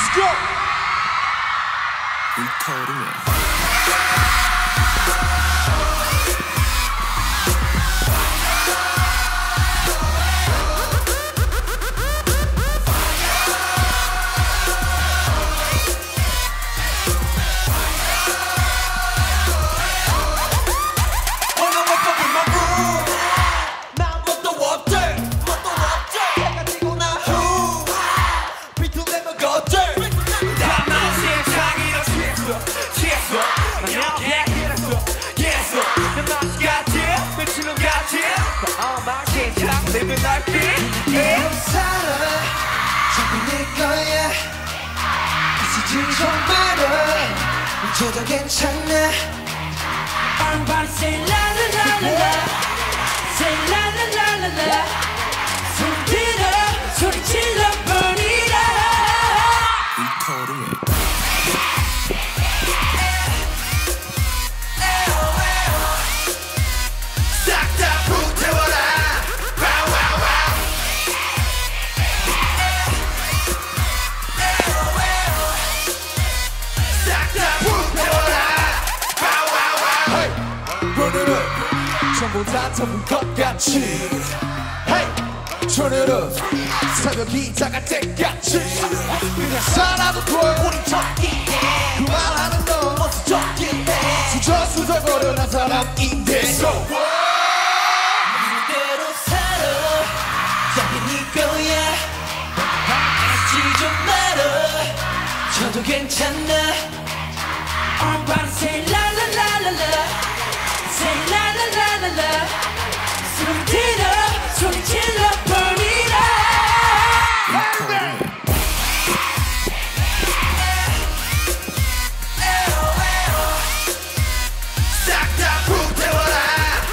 go. 불타오르네. Living like this, yeah. 살아, 저기 내 거야. 이제 좀 말아, 멈춰도 괜찮아. Everybody say la la la la la, say la la la la la. 소리 들어, 소리 질러 버리라. 불타오르네. 전부 다 터본 것 같이 Hey! Turn it up 새벽이 다갈 때까지 그냥 살아도 돼 우리 저기 그 말하는 넌 어서 저기 수저수저거려 난 사람인데 So 이대로 살아 저기 네 거야 하지 좀 말아 저도 괜찮아 Everybody say la la la la la Say la la la la la 소리 들어 소리 질러 버리라 싹 다 불태워라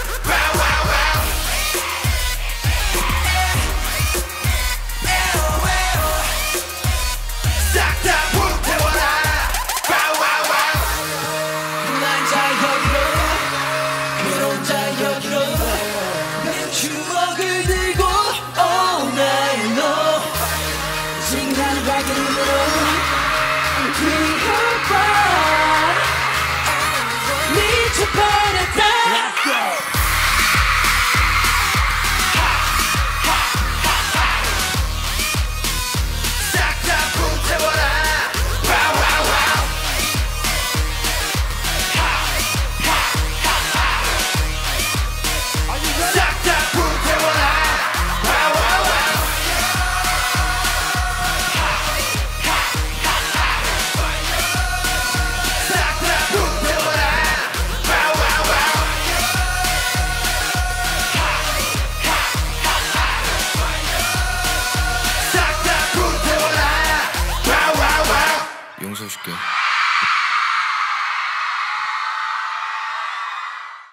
싹 다 불태워라 남자 여기로 그런 자 여기로 내 추억을 들고 all night long 시간이 밝은 눈으로 그리워봐 미쳐버렸다 싹 다 불태워라 싹 다 불태워라 싹 다 불태워라 싹 다 불태워라 용서해줄게.